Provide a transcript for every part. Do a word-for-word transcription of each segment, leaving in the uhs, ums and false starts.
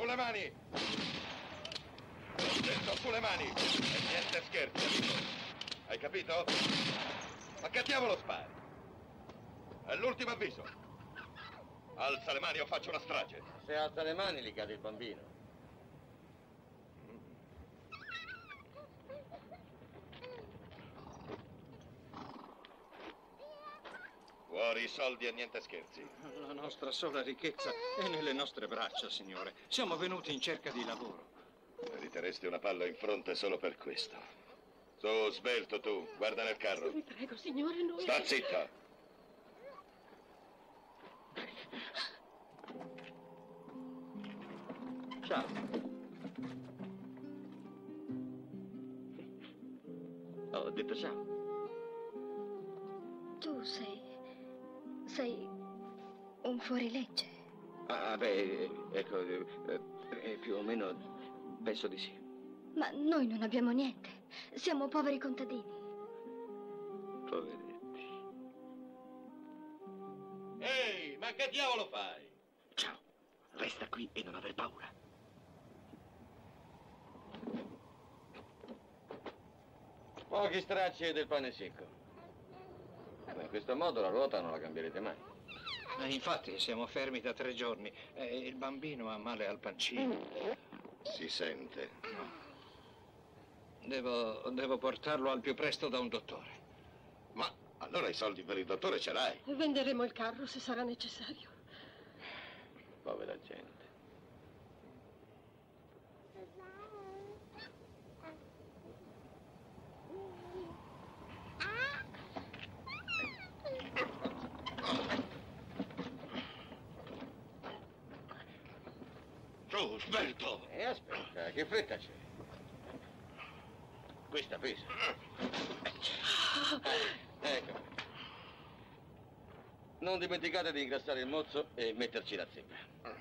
Sulle mani! Ho detto sulle mani! E niente scherzi, amico. Hai capito? Ma che diavolo spari? È l'ultimo avviso. Alza le mani o faccio una strage. Se alza le mani gli cade il bambino. Fuori i soldi e niente scherzi. La nostra sola ricchezza è nelle nostre braccia, signore. Siamo venuti in cerca di lavoro. Meriteresti una palla in fronte solo per questo. Su, svelto tu, guarda nel carro. Vi prego, signore, noi... Sta zitta! Ciao. Ho detto ciao. Tu sei... sei un fuorilegge. Ah, beh, ecco, eh, eh, più o meno penso di sì. Ma noi non abbiamo niente. Siamo poveri contadini. Poveretti. Ehi, ma che diavolo fai? Ciao, resta qui e non aver paura. Pochi stracci e del pane secco. Ma in questo modo la ruota non la cambierete mai. Eh, infatti siamo fermi da tre giorni e il bambino ha male al pancino. Si sente. Devo, devo portarlo al più presto da un dottore. Ma allora i soldi per il dottore ce l'hai? Venderemo il carro se sarà necessario. Povera gente. Su, svelto! E aspetta, che fretta c'è? Questa pesa. Ecco. Non dimenticate di ingrassare il mozzo e metterci la zebra.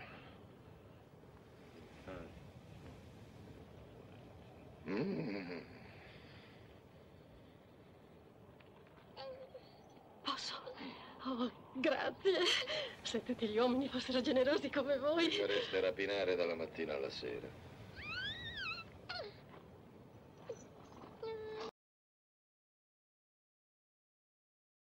Mm. Posso? Oh, grazie. Se tutti gli uomini fossero generosi come voi... Mi fareste rapinare dalla mattina alla sera.